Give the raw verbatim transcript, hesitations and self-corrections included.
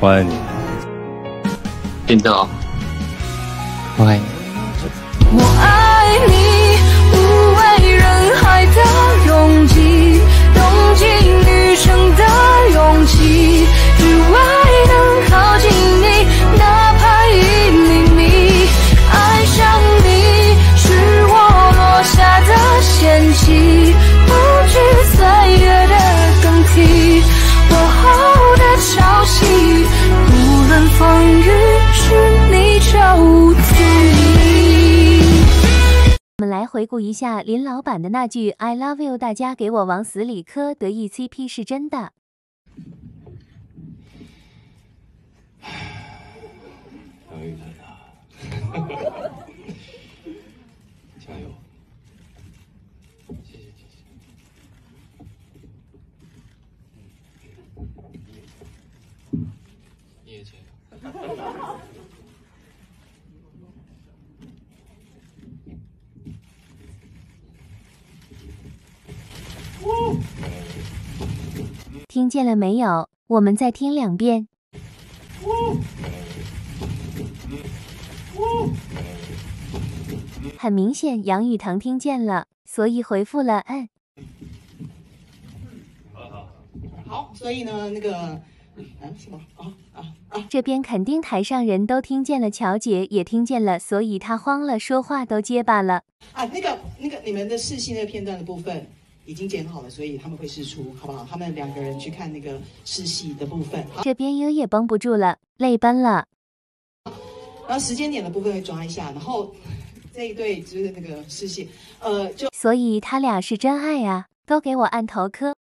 我爱你。 听到， 我爱你。 我爱你，无畏人海的拥挤，拥挤女生的勇气，只为能靠近你，哪怕一厘米。爱上你是我落下的仙气，不惧岁月的更替，我后的潮汐，无论风雨是你就足矣。 我们来回顾一下林老板的那句 "I love you"， 大家给我往死里磕，得意 C P 是真的。 小雨太大，加油！谢谢谢谢。你也加油。 听见了没有？我们再听两遍。很明显，杨雨腾听见了，所以回复了嗯。 好，所以呢，那个，嗯，什么？啊啊啊！ 这边肯定台上人都听见了，乔姐也听见了，所以她慌了，说话都结巴了。 啊，那个那个，你们的试戏那个片段的部分已经剪好了，所以他们会试出，好不好？他们两个人去看那个试戏的部分。 这边优也绷不住了，泪奔了。 然后时间点的部分会抓一下，然后这一对就是那个试戏，呃，就所以他俩是真爱啊，都给我按头磕。